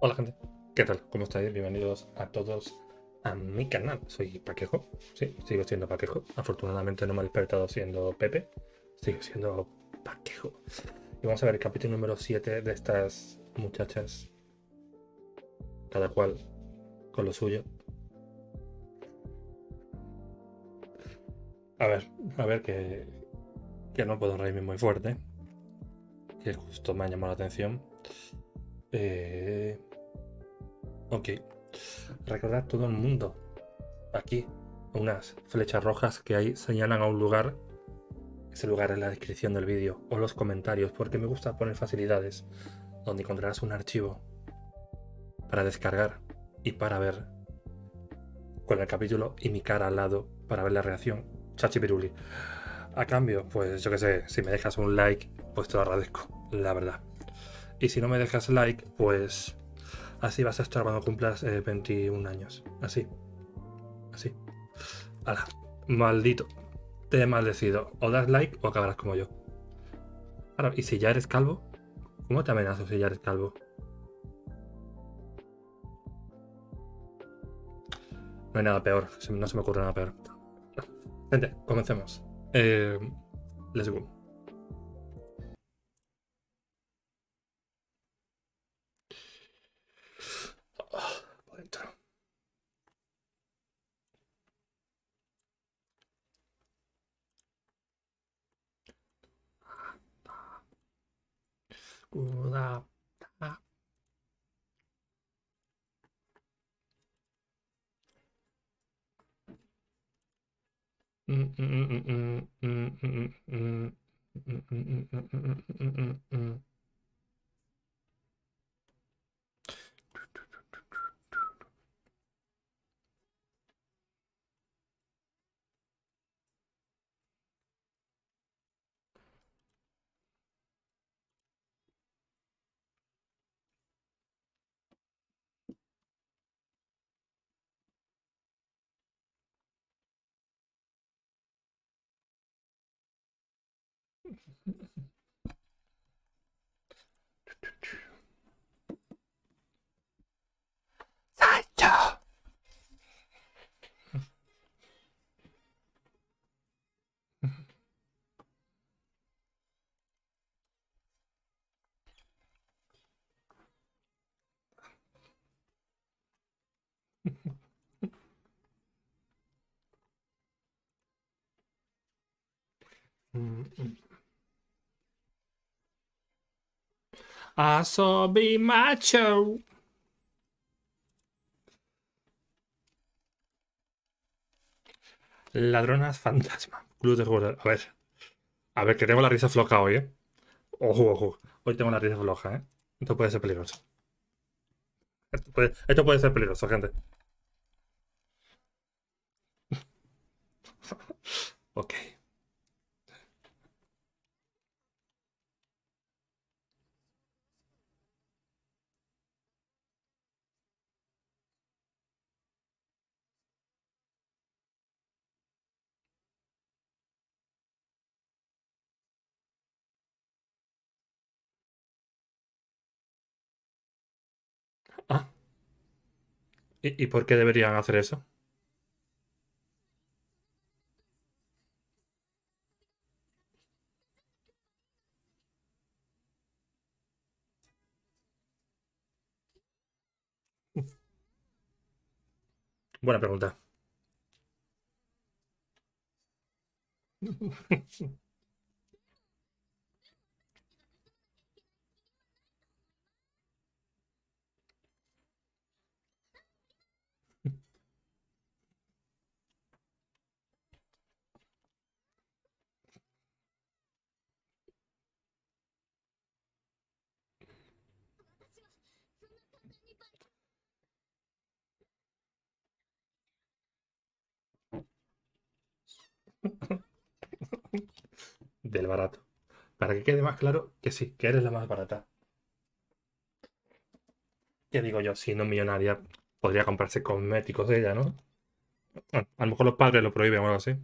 Hola gente, ¿qué tal? ¿Cómo estáis? Bienvenidos a todos a mi canal. Soy Paquejo, sí, sigo siendo Paquejo. Afortunadamente no me he despertado siendo Pepe, sigo siendo Paquejo. Y vamos a ver el capítulo número 7 de estas muchachas, cada cual con lo suyo. A ver, a ver que no puedo reírme muy fuerte, que justo me ha llamado la atención. Ok, recordad todo el mundo. Aquí, unas flechas rojas que ahí señalan a un lugar. Ese lugar en la descripción del vídeo o los comentarios, porque me gusta poner facilidades donde encontrarás un archivo para descargar y para ver con el capítulo y mi cara al lado para ver la reacción. Chachi Piruli. A cambio, pues yo que sé, si me dejas un like, pues te lo agradezco, la verdad. Y si no me dejas like, pues así vas a estar cuando cumplas 21 años. Así, así. Ala, maldito. Te he maldecido. O das like o acabarás como yo. Claro, y si ya eres calvo, ¿cómo te amenazo si ya eres calvo? No hay nada peor, no se me ocurre nada peor. Gente, comencemos. Let's go. Por dentro. Uda. ¡Sancho! Asobi macho. Ladronas fantasma. Club de jugadores. A ver, que tengo la risa floja hoy, ¿eh? Ojo, ojo. Hoy tengo la risa floja, ¿eh? Esto puede ser peligroso. Esto puede ser peligroso, gente. Ok. Ah, ¿y por qué deberían hacer eso? Buena pregunta. Del barato. Para que quede más claro que sí, que eres la más barata. ¿Qué digo yo? Si no millonaria, podría comprarse cosméticos de ella, ¿no? Bueno, a lo mejor los padres lo prohíben o algo así.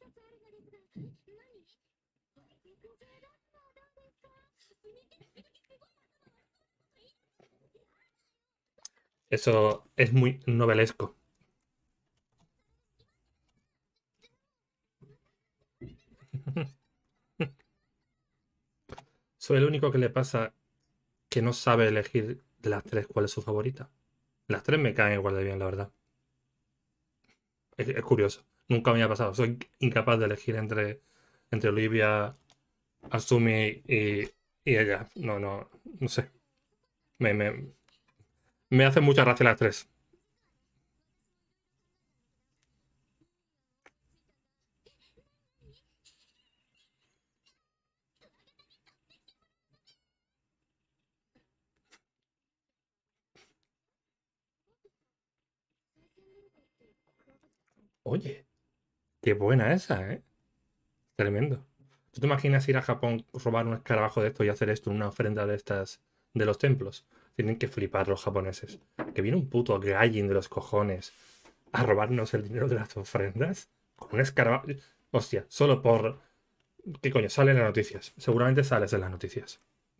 Eso es muy novelesco. Soy el único que le pasa que no sabe elegir de las tres cuál es su favorita. Las tres me caen igual de bien, la verdad. Es curioso. Nunca me ha pasado. Soy incapaz de elegir entre Olivia, Asumi y ella. No, no, no sé. Me, me, me hacen mucha gracia las tres. Oye, qué buena esa, ¿eh? Tremendo. ¿Tú te imaginas ir a Japón, robar un escarabajo de esto y hacer esto en una ofrenda de estas de los templos? Tienen que flipar los japoneses. Que viene un puto gaijin de los cojones a robarnos el dinero de las ofrendas con un escarabajo. Hostia, solo por... ¿Qué coño? Sale en las noticias. Seguramente sales en las noticias.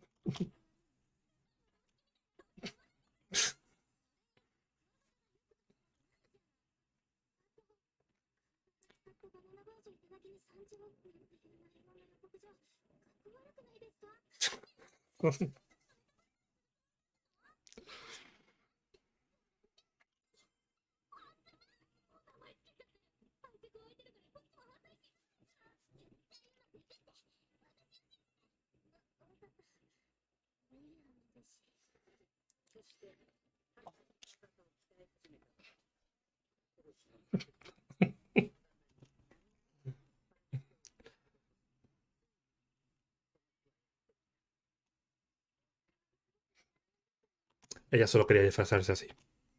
Ella solo quería disfrazarse así.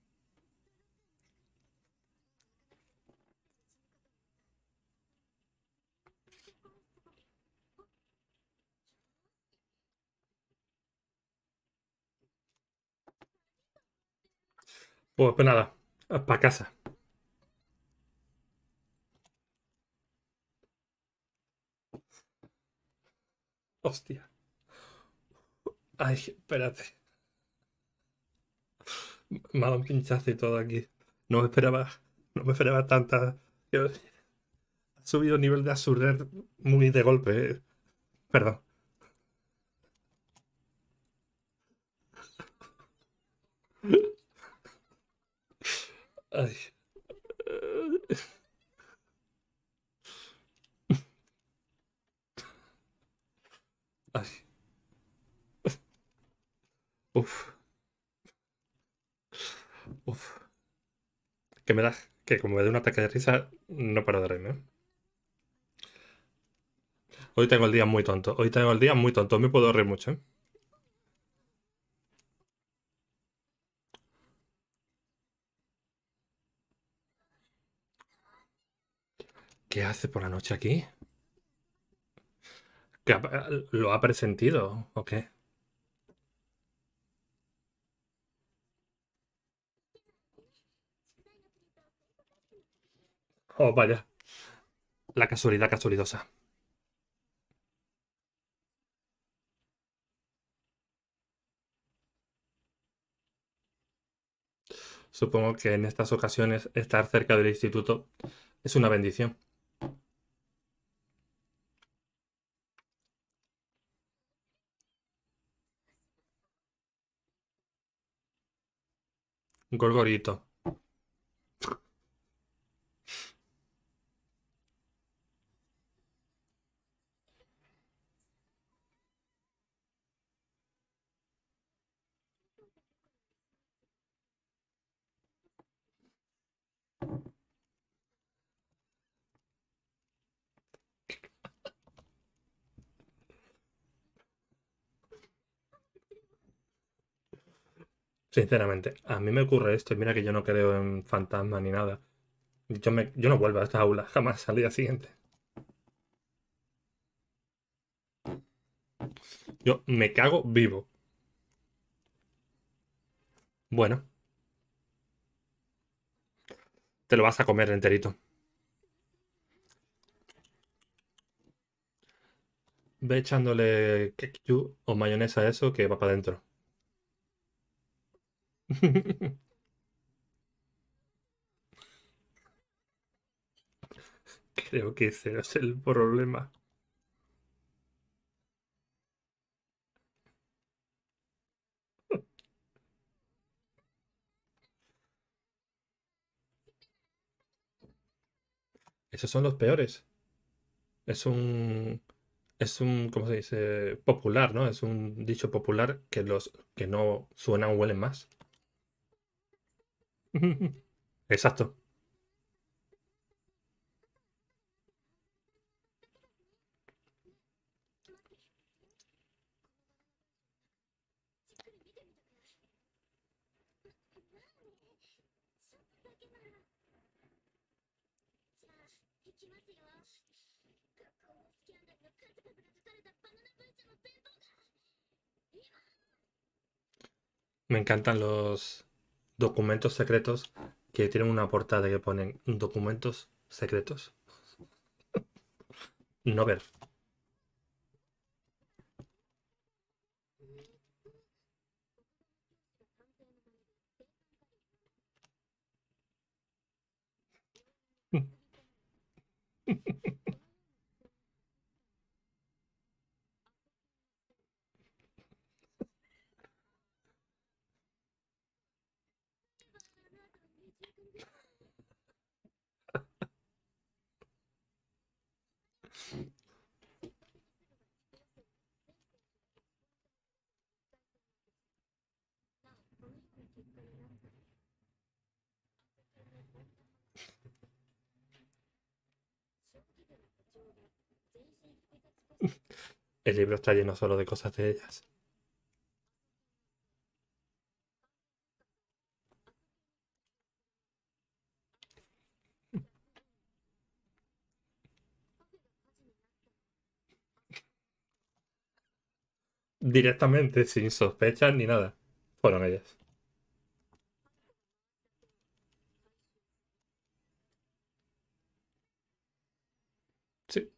Pues nada, para casa. Hostia. Ay, espérate. Me ha dado un pinchazo y todo aquí. No me esperaba, no me esperaba tanta. Ha subido el nivel de absurdez muy de golpe. Perdón. Ay. Ay. Uf. Uf. Que me da. Que como me dé un ataque de risa, no paro de reírme. Hoy tengo el día muy tonto. Hoy tengo el día muy tonto. Me puedo reír mucho, ¿eh? ¿Qué hace por la noche aquí? ¿Lo ha presentido o qué? Oh, vaya. La casualidad casualidosa. Supongo que en estas ocasiones estar cerca del instituto es una bendición. Un gorgorito. Sinceramente, a mí me ocurre esto y mira que yo no creo en fantasmas ni nada. Yo no vuelvo a esta aula jamás al día siguiente. Yo me cago vivo. Bueno, te lo vas a comer enterito. Ve echándole ketchup o mayonesa a eso que va para adentro. Creo que ese no es el problema. Esos son los peores. Es un, ¿cómo se dice? Popular, ¿no? Es un dicho popular que los que no suenan huelen más. Exacto. Me encantan los documentos secretos que tienen una portada que ponen documentos secretos. No ver. El libro está lleno solo de cosas de ellas. Directamente, sin sospechas ni nada. Fueron ellas. Sí.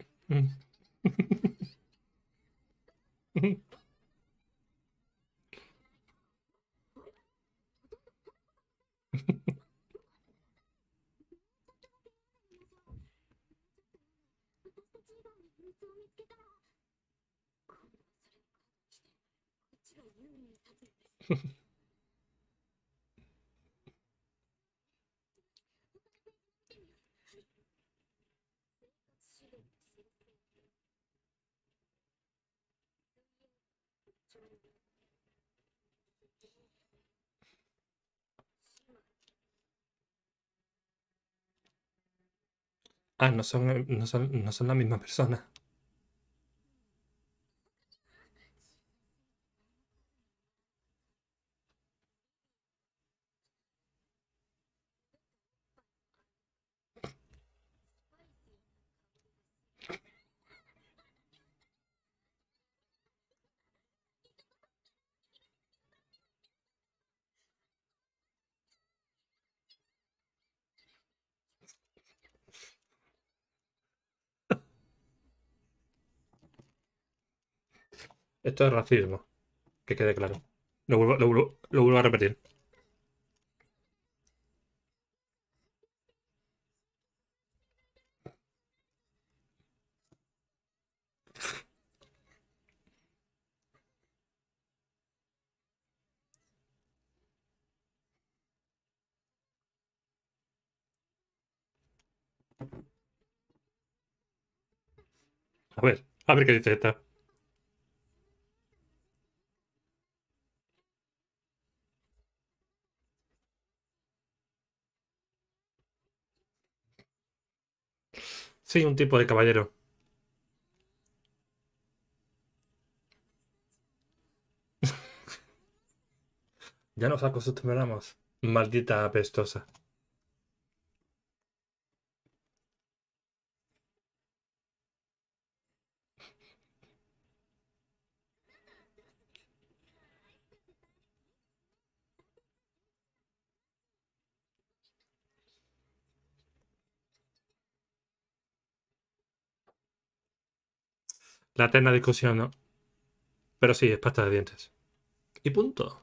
Ah, no son la misma persona. Esto es racismo, que quede claro. Lo vuelvo a repetir. A ver qué dice esta. Sí, un tipo de caballero. Ya nos acostumbramos. Maldita apestosa. La eterna discusión, ¿no? Pero sí, es pasta de dientes. Y punto.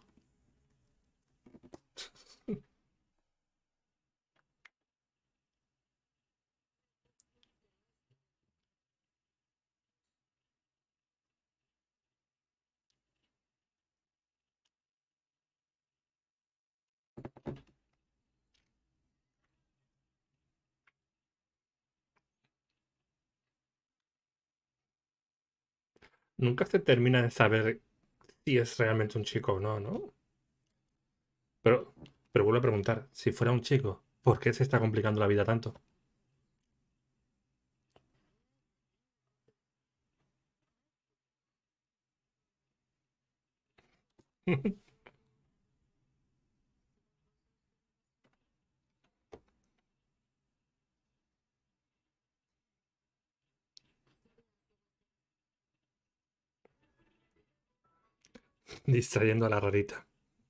Nunca se termina de saber si es realmente un chico o no, ¿no? Pero, pero vuelvo a preguntar, si fuera un chico, ¿por qué se está complicando la vida tanto? Distrayendo a la rarita.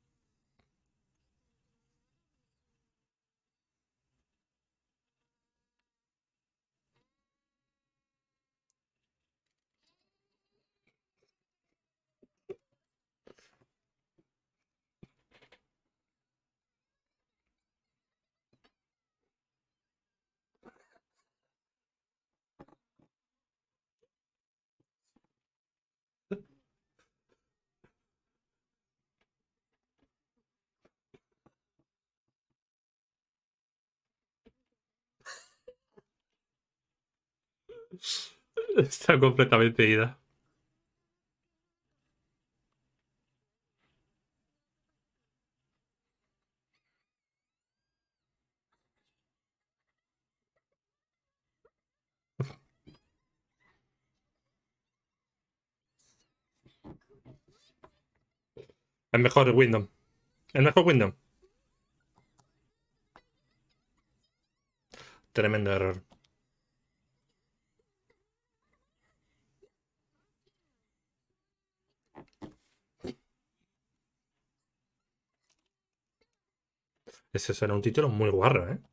Está completamente ida. El mejor Wyndham. El mejor Wyndham. Tremendo error. Ese será un título muy guarro, ¿eh?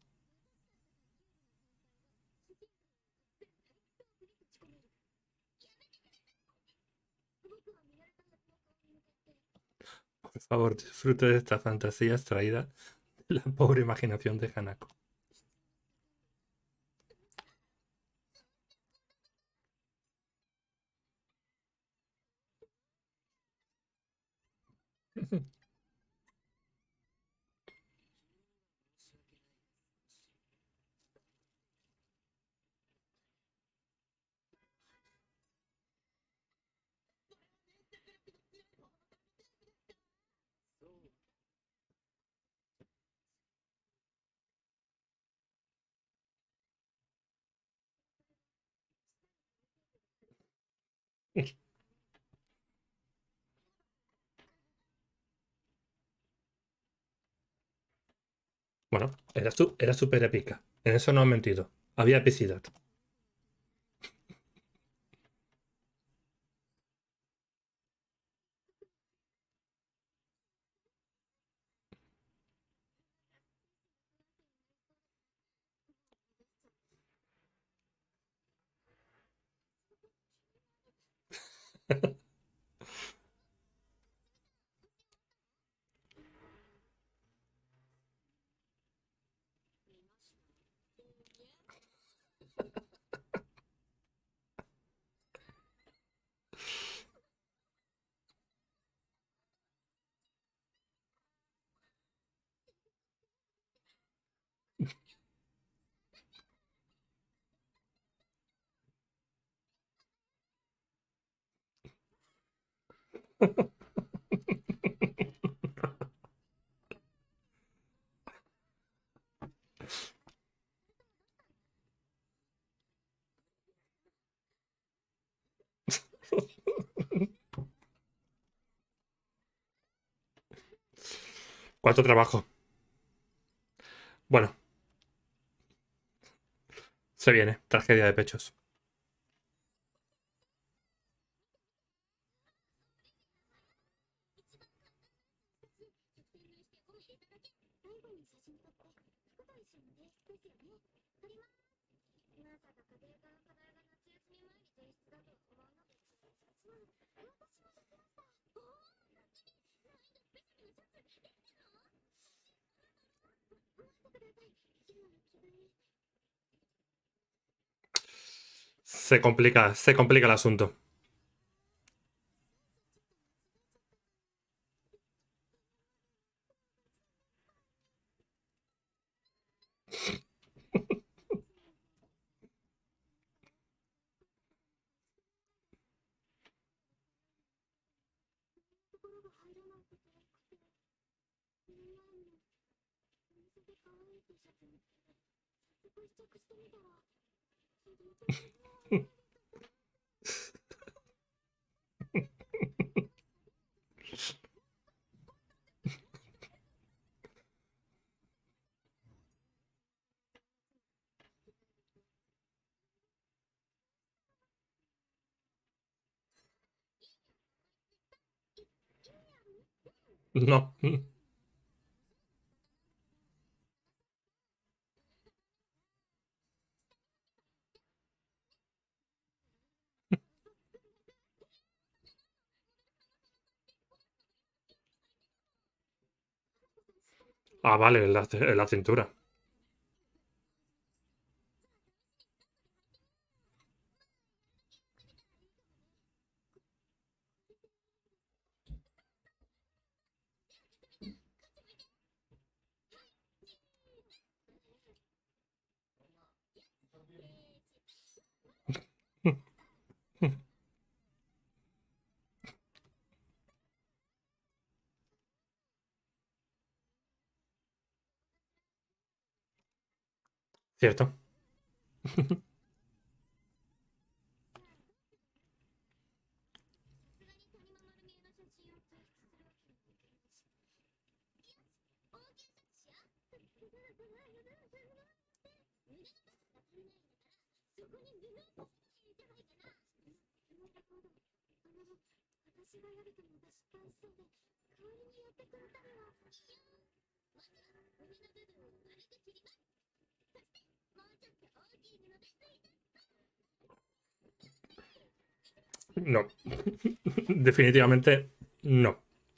Por favor, disfrute de esta fantasía extraída de la pobre imaginación de Hanako. Bueno, era súper épica. En eso no han mentido. Había epicidad. ¿Cuánto trabajo? Bueno, se viene. Tragedia de pechos. Se complica el asunto. No. Ah, vale, en la cintura. Cierto. No. Definitivamente no.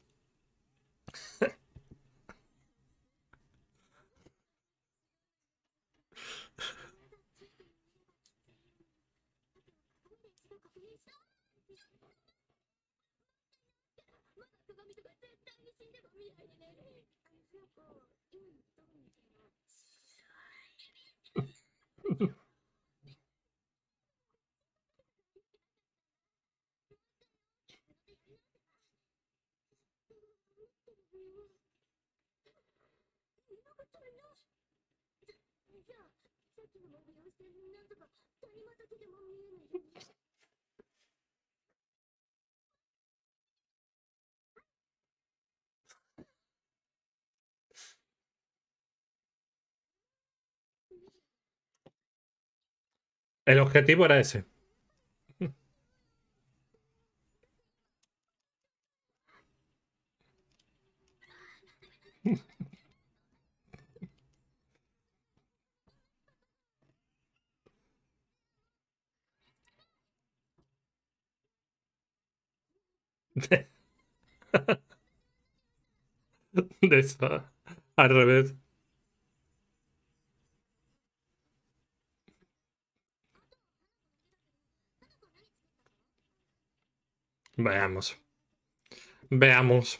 El objetivo era ese. De eso. Al revés. Veamos. Veamos.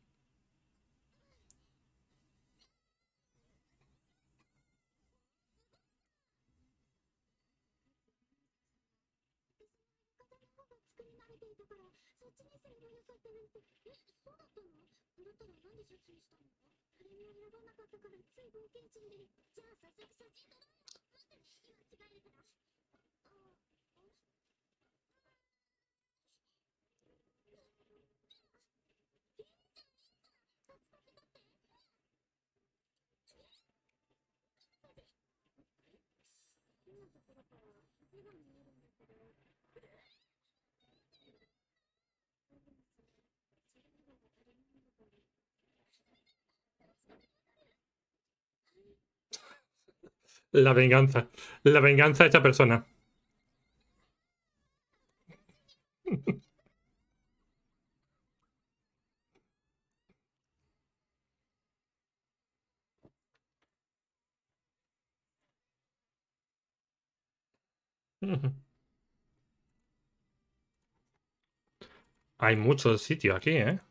La venganza. La venganza de esta persona. Hay muchos sitios aquí, ¿eh?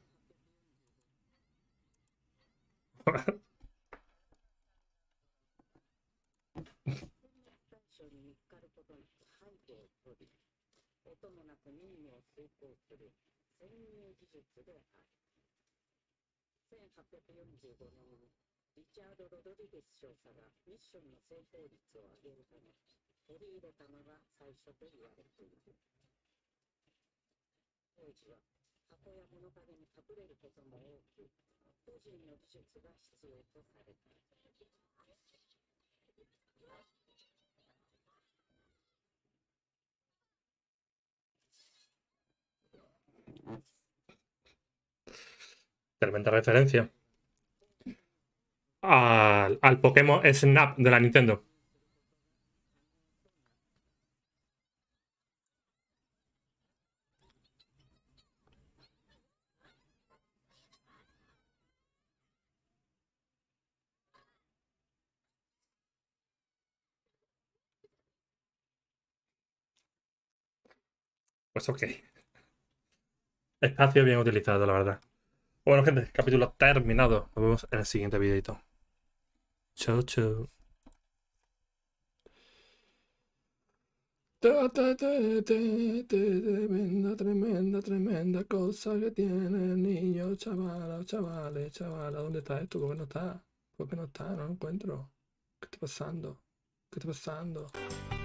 'Tremenda referencia al Pokémon Snap de la Nintendo. Pues ok. Espacio bien utilizado, la verdad. Bueno, gente, capítulo terminado. Nos vemos en el siguiente videito. Chau, chau. Tremenda, tremenda, tremenda cosa que tiene el niño, chavala, chavales, chavala. ¿Dónde está esto? ¿Por qué no está? ¿Por qué no está? No lo encuentro. ¿Qué está pasando? ¿Qué está pasando?